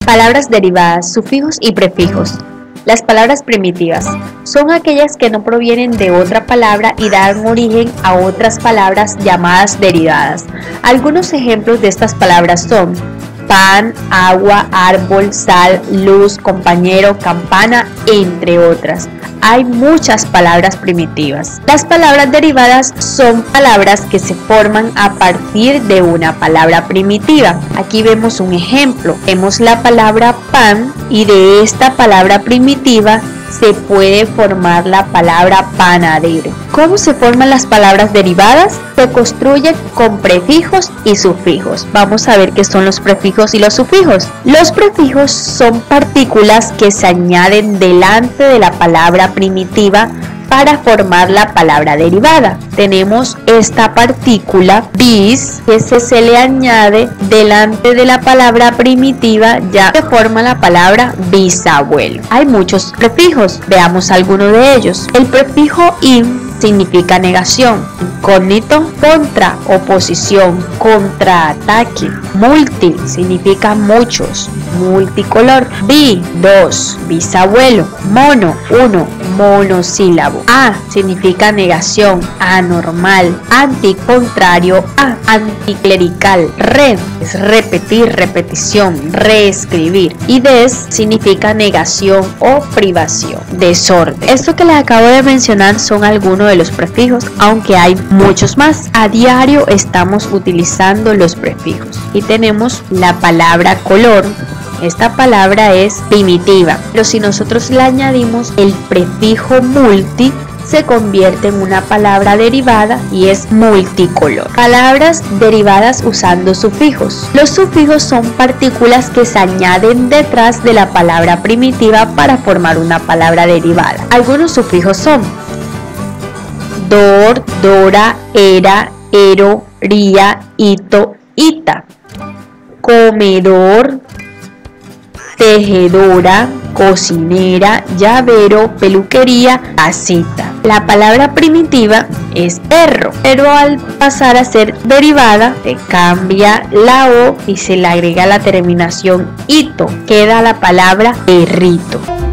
Palabras derivadas, sufijos y prefijos. Las palabras primitivas son aquellas que no provienen de otra palabra y dan origen a otras palabras llamadas derivadas. Algunos ejemplos de estas palabras son pan, agua, árbol, sal, luz, compañero, campana, entre otras. Hay muchas palabras primitivas. Las palabras derivadas son palabras que se forman a partir de una palabra primitiva. Aquí vemos un ejemplo. Vemos la palabra pan y de esta palabra primitiva se puede formar la palabra panadero. ¿Cómo se forman las palabras derivadas? Se construyen con prefijos y sufijos. Vamos a ver qué son los prefijos y los sufijos. Los prefijos son partículas que se añaden delante de la palabra primitiva para formar la palabra derivada. Tenemos esta partícula bis que se le añade delante de la palabra primitiva, ya que forma la palabra bisabuelo. Hay muchos prefijos, veamos algunos de ellos. El prefijo in significa negación, incógnito, contra, oposición, contraataque. Multi significa muchos, multicolor. Bi, dos, bisabuelo. Mono, uno, monosílabo. A significa negación, anormal. Anti, contrario a, anticlerical. Re es repetir, repetición, reescribir. Y des significa negación o privación, desorden. Esto que les acabo de mencionar son algunos de los prefijos, aunque hay muchos más. A diario estamos utilizando los prefijos y tenemos la palabra color. Esta palabra es primitiva, pero si nosotros le añadimos el prefijo multi, se convierte en una palabra derivada y es multicolor. Palabras derivadas usando sufijos. Los sufijos son partículas que se añaden detrás de la palabra primitiva para formar una palabra derivada. Algunos sufijos son dor, dora, era, ero, ría, ito, ita. Comedor, tejedora, cocinera, llavero, peluquería, casita. La palabra primitiva es perro, pero al pasar a ser derivada se cambia la O y se le agrega la terminación ito. Queda la palabra perrito.